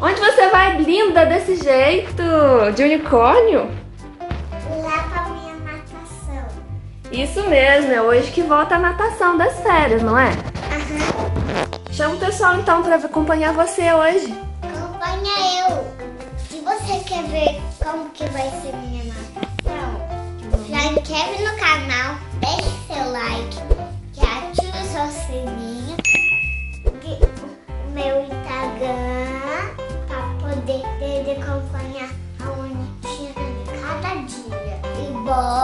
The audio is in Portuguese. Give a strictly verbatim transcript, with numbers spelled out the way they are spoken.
Onde você vai, linda, desse jeito? De unicórnio? Lá pra minha natação. Isso mesmo, é hoje que volta a natação das férias, não é? Aham. Chama o pessoal então pra acompanhar você hoje. Acompanha eu. Se você quer ver como que vai ser minha natação, já inscreve no canal, deixe seu like, já ative o seu sininho, o meu Instagram, pra poder, poder acompanhar a rotina de cada dia. E bora!